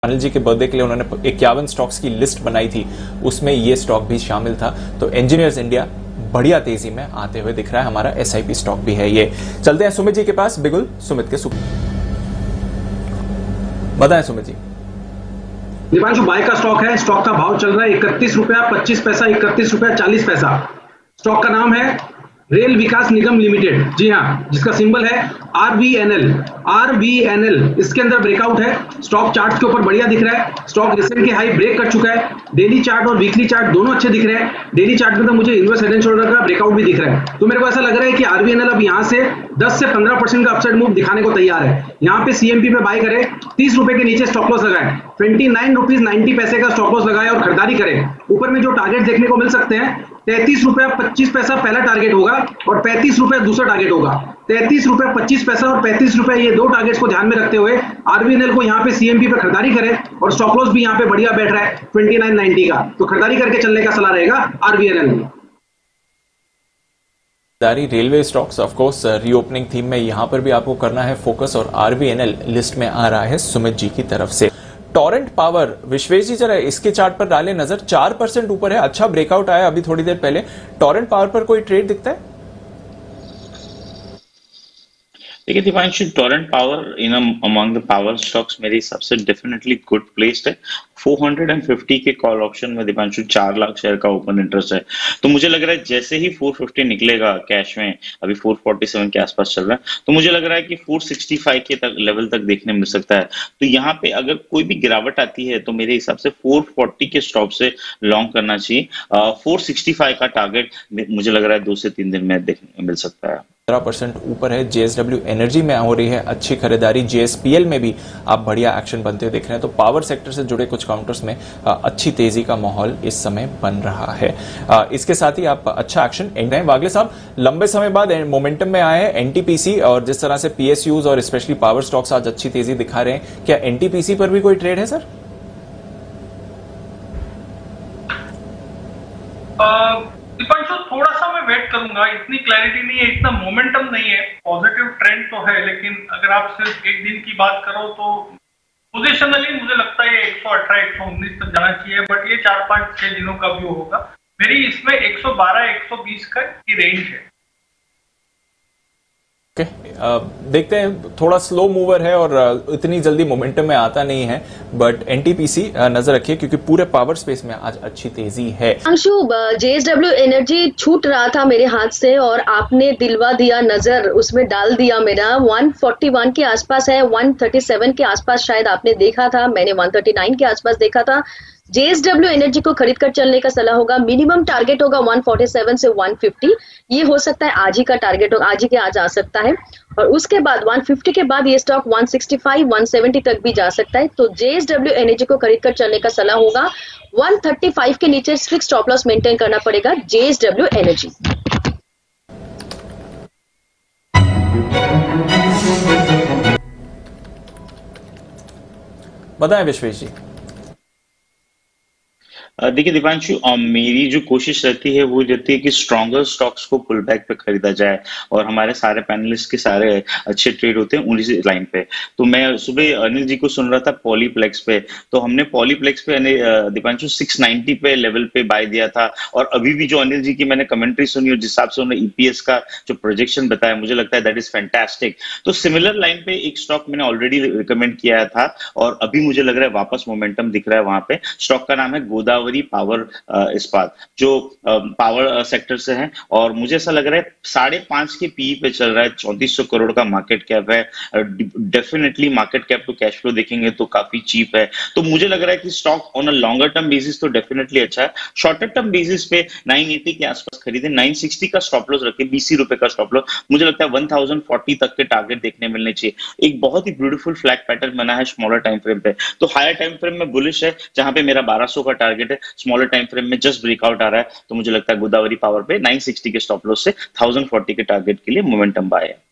अनिल जी के बर्थडे के लिए उन्होंने 51 स्टॉक्स की लिस्ट बनाई थी, उसमें ये स्टॉक भी शामिल था। तो इंजीनियर्स इंडिया बढ़िया तेजी में आते हुए दिख रहा है, हमारा एसआईपी स्टॉक भी है ये। चलते हैं सुमित जी के पास, बिगुल सुमित के बताएं सुमित जी। दीपांशु, बाय का स्टॉक है, स्टॉक का भाव चल रहा है 31 रुपया 25 पैसा, 31 रुपया 40 पैसा। स्टॉक का नाम है रेल विकास निगम लिमिटेड, जी हाँ, जिसका सिंबल है RVNL। इसके अंदर ब्रेकआउट है, स्टॉक चार्ट के ऊपर बढ़िया दिख रहा है। स्टॉक रिसेंट के हाई ब्रेक कर चुका है, डेली चार्ट और वीकली चार्ट दोनों अच्छे दिख रहे हैं। डेली चार्ट में तो मुझे इनवर्स हेड एंड शोल्डर का ब्रेकआउट भी दिख रहा है, तो मेरे को ऐसा लग रहा है कि RVNL अब यहाँ से 10 से 15% का अपसाइड मूव दिखाने को तैयार है। यहाँ पे CMP पे बाय करे, 30 रुपए के नीचे स्टॉप लॉस लगाए, 29 रुपीज 90 पैसे का स्टॉप लॉस लगाए और खरीदारी करे। ऊपर में जो टारगेट देखने को मिल सकते हैं, 33 रुपया 25 पैसा पहला टारगेट होगा और 35 रुपया दूसरा टारगेट होगा। 33 रुपया 25 पैसा और 35 रुपया, ये दो टारगेट्स को ध्यान में रखते हुए RVNL को यहाँ पे CMP पे खरीदारी करे और स्टॉप लॉस भी यहाँ पे बढ़िया बैठ रहा है 29.90 का, तो खरीदारी करके चलने का सलाह रहेगा RVNL में। Railway stocks of course reopening theme में यहां पर भी आपको करना है फोकस, और RVNL लिस्ट में आ रहा है सुमित जी की तरफ से। टॉरेंट पावर, विश्वेश जी जरा इसके चार्ट पर डालें नजर, 4% ऊपर है, अच्छा ब्रेकआउट आया अभी थोड़ी देर पहले। टॉरेंट पावर पर कोई ट्रेड दिखता है? देखिए Deepanshu, Torrent Power in among the power stocks मेरे हिसाब से डेफिनेटली गुड प्लेस्ड है। 450 के कॉल ऑप्शन में दीपांशु 4 लाख शेयर का ओपन इंटरेस्ट है, तो मुझे लग रहा है जैसे ही 450 निकलेगा कैश में, अभी 447 के आसपास चल रहा है, तो मुझे लग रहा है कि 465 के तक लेवल तक देखने मिल सकता है। तो यहाँ पे अगर कोई भी गिरावट आती है तो मेरे हिसाब से 440 के स्टॉप से लॉन्ग करना चाहिए। 465 का टारगेट मुझे लग रहा है 2 से 3 दिन में देखने मिल सकता है। 15% ऊपर है। JSW एनर्जी में हो रही है अच्छी खरीदारी, JSPL में भी आप बढ़िया एक्शन बनते हुए देख रहे हैं। तो पावर सेक्टर से जुड़े कुछ काउंटर्स में अच्छी तेजी का माहौल इस समय बन रहा है। इसके साथ ही आप अच्छा एक्शन एंड वागले साहब लंबे समय बाद मोमेंटम में आए हैं NTPC, और जिस तरह से PSUs और स्पेशली पावर स्टॉक्स आज अच्छी तेजी दिखा रहे हैं, क्या NTPC पर भी कोई ट्रेड है सर? दीपांशु, थोड़ा सा मैं वेट करूंगा, इतनी क्लैरिटी नहीं है, इतना मोमेंटम नहीं है। पॉजिटिव ट्रेंड तो है, लेकिन अगर आप सिर्फ एक दिन की बात करो तो पोजिशनली मुझे लगता है 118 119 तक जाना चाहिए, बट ये 4-5-6 दिनों का व्यू होगा। मेरी इसमें 112-120 का की रेंज है। देखते हैं, थोड़ा स्लो मूवर है और इतनी जल्दी मोमेंटम में आता नहीं है, बट NTPC नजर रखिए क्योंकि पूरे पावर स्पेस में आज अच्छी तेजी है। अंशु, JSW एनर्जी छूट रहा था मेरे हाथ से और आपने दिलवा दिया, नजर उसमें डाल दिया मेरा। 141 के आसपास है, 137 के आसपास शायद आपने देखा था, मैंने 139 के आसपास देखा था। JSW एनर्जी को खरीद कर चलने का सलाह होगा। मिनिमम टारगेट होगा 147 से 150, ये हो सकता है आज ही का टारगेट होगा, आज ही के आज आ सकता है। और उसके बाद 150 के बाद ये स्टॉक 165 170 तक भी जा सकता है। तो JSW एनर्जी को खरीद कर चलने का सलाह होगा। 135 के नीचे स्ट्रिक्ट स्टॉप लॉस मेंटेन करना पड़ेगा JSW एनर्जी। बताएं विश्वेश जी। देखिए दीपांशु, मेरी जो कोशिश रहती है वो रहती है कि स्ट्रॉन्गर स्टॉक्स को पुल बैक पे खरीदा जाए, और हमारे सारे पैनलिस्ट के सारे अच्छे ट्रेड होते हैं उन्हीं लाइन पे। तो मैं सुबह अनिल जी को सुन रहा था पॉलीप्लेक्स पे, तो हमने पॉलीप्लेक्स पे दीपांशु 690 पे लेवल पे बाय दिया था, और अभी भी जो अनिल जी की मैंने कमेंट्री सुनी और जिस हिसाब से उन्होंने EPS का जो प्रोजेक्शन बताया, मुझे लगता है दैट इज फैंटास्टिक। तो सिमिलर लाइन पे एक स्टॉक मैंने ऑलरेडी रिकमेंड किया था और अभी मुझे लग रहा है वापस मोमेंटम दिख रहा है वहां पे। स्टॉक का नाम है गोदावरी पावर इस्पात, जो पावर सेक्टर से है, और मुझे ऐसा लग रहा है 5.5 के PE पे चल रहा है, 3400 करोड़ का मार्केट कैप है। Definitely market cap to cash flow देखेंगे तो काफी चीप है। तो मुझे लग रहा है कि stock on a longer term basis तो डेफिनेटली अच्छा है। शॉर्टर टर्म बेसिस पे 980 के आसपास खरीदे, 960 का स्टॉप लॉस रखे, 20 रुपए का स्टॉप लॉस। मुझे लगता है 1040 तक के टारगेट देखने मिलने चाहिए। एक बहुत ही ब्यूटीफुल फ्लैग पैटर्न बना है स्मॉलर टाइम फ्रेम पे, तो हायर टाइम फ्रेम में बुलिश है, जहां पे मेरा 1200 का टारगेट है। स्मॉलर टाइम फ्रेम में जस्ट ब्रेकआउट आ रहा है, तो मुझे लगता है गोदावरी पावर पे 960 के स्टॉप लॉस से 1040 के टारगेट के लिए मोमेंटम बाय है।